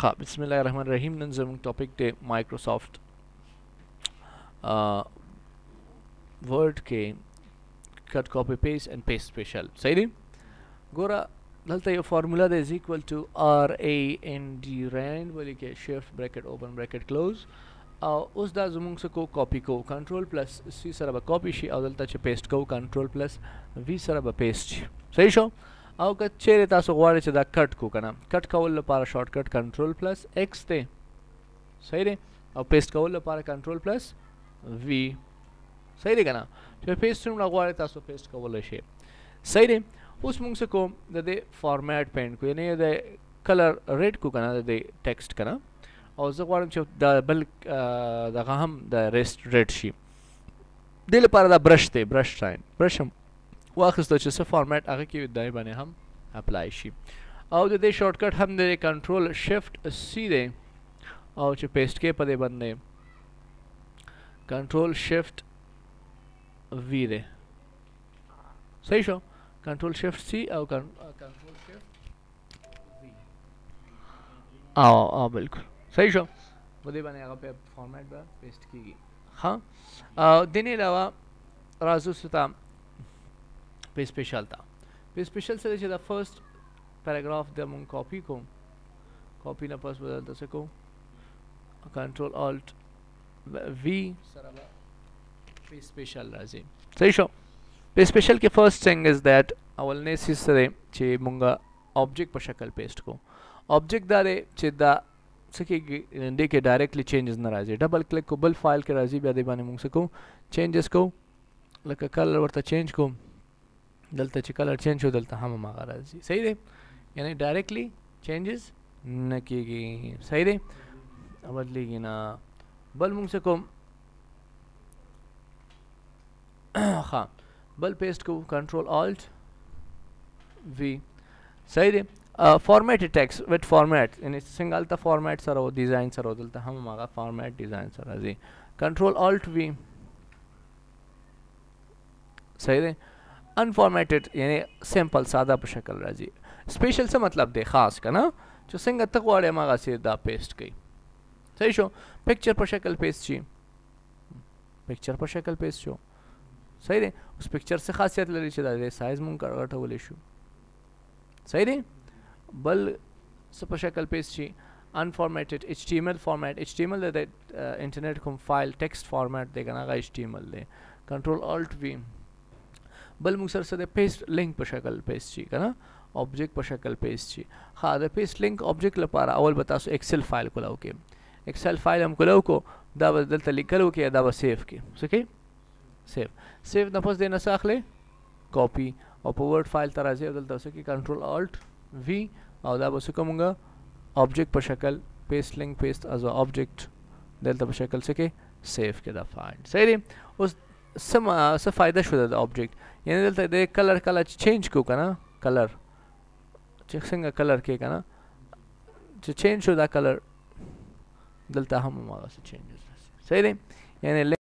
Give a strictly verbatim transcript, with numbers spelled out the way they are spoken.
हाँ बिस्मिल्लाहिर्रहमानिर्रहीम नन ज़रूर टॉपिक टे माइक्रोसॉफ्ट वर्ड के cut copy paste and paste special सही दी गोरा दलता ये फार्मूला दे is equal to R A N D rand बोली के shift bracket open bracket close उस दा ज़ुमुंग से को कॉपी को कंट्रोल प्लस सी सर अब कॉपी शी और दलता चे पेस्ट को कंट्रोल प्लस वी सर अब पेस्ट सही शो او که چیرې تاسو غواړئ چې دا کټ کو کنه کټ کول لپاره شارټ کټ کنټرول پلس ایکس دی صحیح دی او پیسټ کول لپاره کنټرول پلس وی صحیح دی کنه چې پیسټ نوم غواړئ تاسو پیسټ کولای شئ صحیح دی اوس موږ څه کوم د دې فارمیټ پینټ کو یعنی د کلر ریډ کو کنه د ټیکسټ کنه او زه غواړم چې د بل دغه هم د ریسټ ریډ شي د لپاره دا برش دی برش لاین برش هم واخستو چې څه فارمیټ هغه کې دای باندې هم اپلای شي او د دې شارټ کټ هم د کنټرول شفت سی دی او چې پیسټ کې پدې باندې کنټرول شفت وی دی صحیح شو کنټرول شفت سی او کنټرول شفت وی او او بالکل صحیح شو پدې باندې هغه په فارمیټ به پیسټ کیږي ها او د نه علاوه راځو ستا पे स्पेशल था पे स्पेशल से देखिए द फर्स्ट पैराग्राफ द हम कॉपी को कॉपी ना पास बदलते से को कंट्रोल ऑल्ट वी सरबा पे स्पेशल राजी सही शो पे स्पेशल के फर्स्ट थिंग इज दैट अवल ने सिसरे चे मुंगा ऑब्जेक्ट पर शक्ल पेस्ट को ऑब्जेक्ट दारे चे दा सके देखे डायरेक्टली चेंजेस ना राजी डबल क्लिक को बल फाइल के राजी बयादे बाने मुंग से को चेंजेस को लका कलर वर्ता चेंज को दलता ची कलर चेंज हो दलता हम मागा राजी सही दे यानी डायरेक्टली चेंजेस न कीगी सही दे बदलेगी ना बल मुंग से को हाँ बल पेस्ट को कंट्रोल ऑल्ट वी सही दे फॉर्मेट टेक्स्ट विद फॉर्मेट यानी सिंगल ता फॉर्मेट सर हो डिजाइन सर हो दलता हम मागा फॉर्मेट डिजाइन सर राजी कंट्रोल ऑल्ट वी सही दे अनफॉर्मेटेड यानी सिंपल सादा पर शक्ल राजी स्पेशल से मतलब दे खास का ना जो सिंग तक वाले मागा से दा पेस्ट गई सही शो पिक्चर पर शक्ल पेस्ट छी पिक्चर पर शक्ल पेस्ट शो सही दे उस पिक्चर से खासियत ले लीजिए दा साइज मुंग कर बोले शो सही दे बल से पर शक्ल पेस्ट छी अनफॉर्मेटेड एचटीएमएल फॉर्मेट एचटीएमएल दे इंटरनेट को फाइल टेक्स्ट फॉर्मेट देगा ना एचटीएमएल दे कंट्रोल ऑल्ट वी बल मुसर से पेस्ट लिंक पर शक्ल पेस्ट छी ना ऑब्जेक्ट पर शक्ल पेस्ट छी हाँ द पेस्ट लिंक ऑब्जेक्ट लपारा अवल बता सो एक्सेल फाइल को लाओ के एक्सेल फाइल हम को लाओ को दा बदल तली करो के दा बस सेव के सके सेव सेव नफस देना साखले कॉपी और वर्ड फाइल तरह से बदलता सके कंट्रोल ऑल्ट वी और दा बस कमूंगा ऑब्जेक्ट पर शक्ल paste link paste as object दलता पर शक्ल सके सेव के दा फाइल सही उस सम स फायदा शुदा द ऑब्जेक्ट यानी दलता दे कलर कलर चेंज को कना कलर चेक्सिंग कलर के कना जो चेंज शुदा कलर दलता हम मागा से चेंजेस सही दे यानी